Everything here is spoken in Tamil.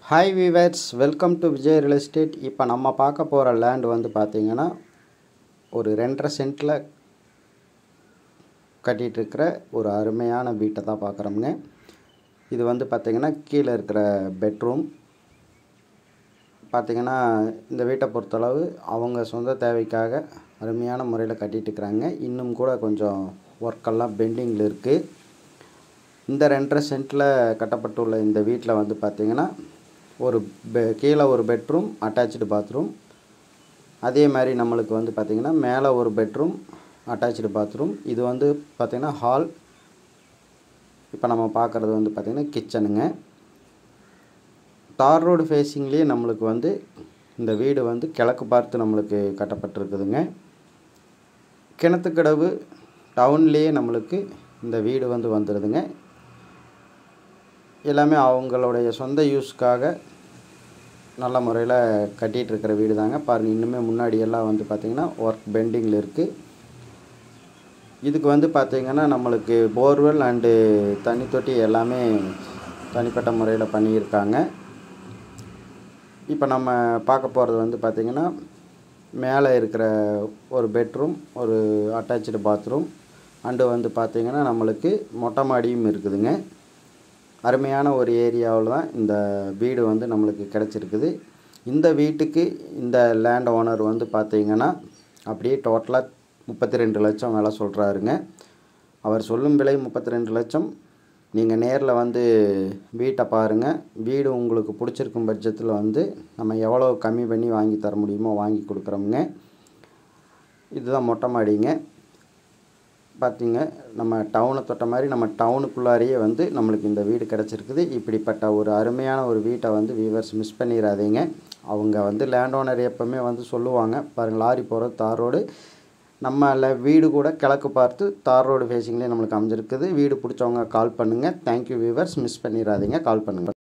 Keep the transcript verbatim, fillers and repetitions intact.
Hi viewers, welcome to Vijay real estate. இப்போ நம்ம பார்க்க போகிற லேண்ட் வந்து பார்த்திங்கன்னா ஒரு ரெண்டரை சென்ட்டில் கட்டிகிட்ருக்கிற ஒரு அருமையான வீட்டை தான் பார்க்குறோமுங்க. இது வந்து பார்த்திங்கன்னா கீழே இருக்கிற பெட்ரூம். பார்த்திங்கன்னா இந்த வீட்டை பொறுத்தளவு அவங்க சொந்த தேவைக்காக அருமையான முறையில் கட்டிகிட்ருக்குறாங்க. இன்னும் கூட கொஞ்சம் ஒர்க்கெல்லாம் பெண்டிங்கில் இருக்குது. இந்த ரெண்டரை சென்ட்டில் கட்டப்பட்டுள்ள இந்த வீட்டில் வந்து பார்த்திங்கன்னா ஒரு பெ கீழே ஒரு பெட்ரூம், அட்டாச்சு பாத்ரூம். அதே மாதிரி நம்மளுக்கு வந்து பார்த்திங்கன்னா மேலே ஒரு பெட்ரூம், அட்டாச்சு பாத்ரூம். இது வந்து பார்த்திங்கன்னா ஹால். இப்போ நம்ம பார்க்குறது வந்து பார்த்திங்கன்னா கிச்சனுங்க. தார் ரோடு ஃபேஸிங்லேயே நம்மளுக்கு வந்து இந்த வீடு வந்து கிழக்கு பார்த்து நம்மளுக்கு கட்டப்பட்டிருக்குதுங்க. கிணத்துக்கடவு டவுன்லேயே நம்மளுக்கு இந்த வீடு வந்து வந்துடுதுங்க. எல்லாமே அவங்களுடைய சொந்த யூஸ்க்காக நல்ல முறையில் கட்டிகிட்டு இருக்கிற வீடு தாங்க. பாருங்கள், இன்னுமே முன்னாடி எல்லாம் வந்து பார்த்திங்கன்னா ஒர்க் பெண்டிங்கில் இருக்குது. இதுக்கு வந்து பார்த்திங்கன்னா நம்மளுக்கு போர்வெல் அண்டு தண்ணி தொட்டி எல்லாமே தனிப்பட்ட முறையில் பண்ணியிருக்காங்க. இப்போ நம்ம பார்க்க போகிறது வந்து பார்த்திங்கன்னா மேலே இருக்கிற ஒரு பெட்ரூம், ஒரு அட்டாச்சு பாத்ரூம் அண்டு வந்து பார்த்திங்கன்னா நம்மளுக்கு மொட்டை மாடியும் இருக்குதுங்க. அருமையான ஒரு ஏரியாவில் தான் இந்த வீடு வந்து நம்மளுக்கு கிடச்சிருக்குது. இந்த வீட்டுக்கு இந்த லேண்ட் ஓனர் வந்து பார்த்திங்கன்னா அப்படியே டோட்டலாக முப்பத்தி ரெண்டு லட்சம் விலை சொல்கிறாருங்க. அவர் சொல்லும் விலை முப்பத்தி ரெண்டு லட்சம். நீங்கள் நேரில் வந்து வீட்டை பாருங்கள். வீடு உங்களுக்கு பிடிச்சிருக்கும் பட்சத்தில் வந்து நம்ம எவ்வளோ கம்மி பண்ணி வாங்கி தர முடியுமோ வாங்கி கொடுக்குறோமுங்க. இதுதான் மொட்டை மாடிங்க. பார்த்திங்க, நம்ம டவுனை தொட்ட மாதிரி நம்ம டவுனுக்குள்ளாரையே வந்து நம்மளுக்கு இந்த வீடு கிடச்சிருக்குது. இப்படிப்பட்ட ஒரு அருமையான ஒரு வீட்டை வந்து வீவர்ஸ் மிஸ் பண்ணிடாதீங்க. அவங்க வந்து லேண்ட் ஓனர் எப்போவுமே வந்து சொல்லுவாங்க, பாருங்கள் லாரி போகிறது தார் ரோடு, நம்ம வீடு கூட கிழக்கு பார்த்து தார் ரோடு ஃபேஸிங்லேயே நம்மளுக்கு அமைஞ்சிருக்குது. வீடு பிடிச்சவங்க கால் பண்ணுங்கள். தேங்க்யூ வீவர்ஸ், மிஸ் பண்ணிடாதீங்க, கால் பண்ணுங்கள்.